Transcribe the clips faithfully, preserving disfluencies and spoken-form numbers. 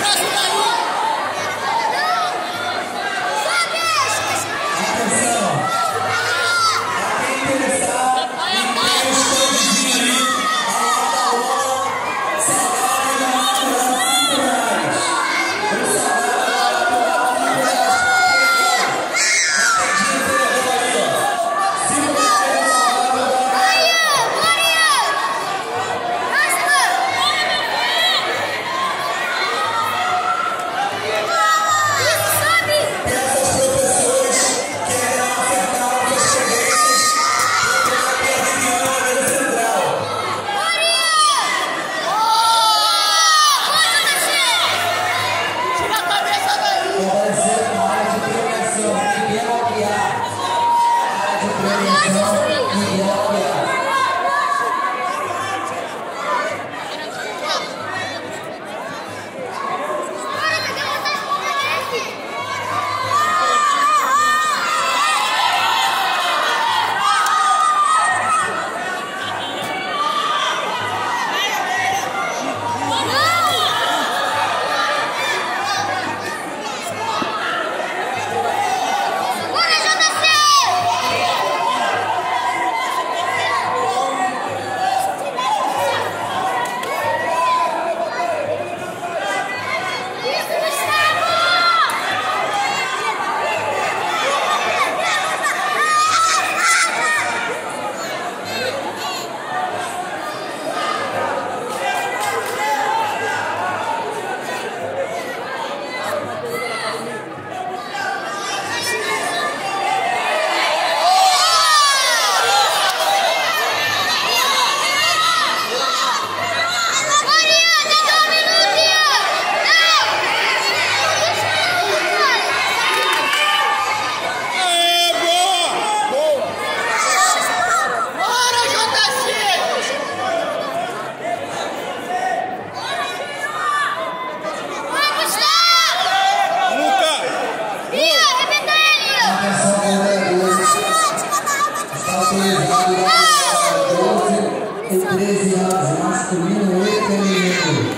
treze anos, masculino, oito feminino.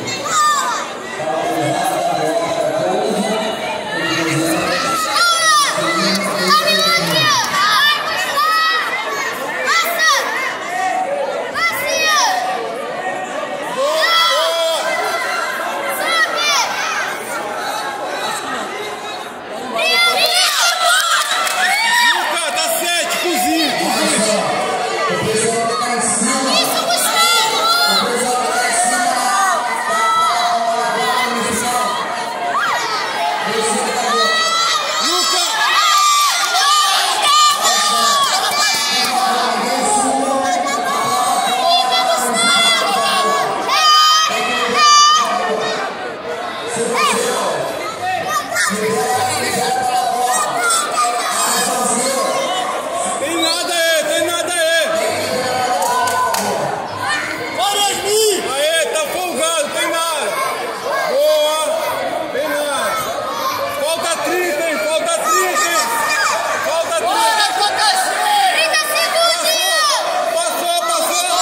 Tem nada aí, tem nada aí. Bora, Yasmin! Aê, tá folgado, tem nada. Boa, tem nada. Falta trinta, hein? Falta trinta, hein? Falta trinta. Bora, trinta segundinhos! Passou, passou,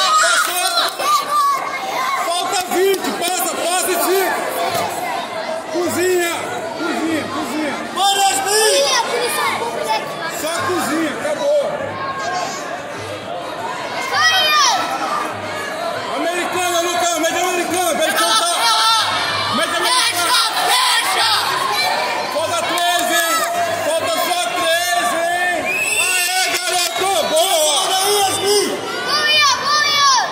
passou. Falta vinte, passa, passa e fica. Cozinha, cozinha, cozinha. Bora, Yasmin! Só cozinha, acabou. Americana, Lucas, média americana, pede soltar. Média americana. Falta treze, hein? Falta só treze, hein? Aê, garoto, boa! Olha aí, Yasmin! Boia, boia!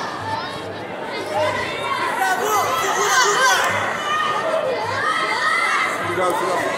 Obrigado,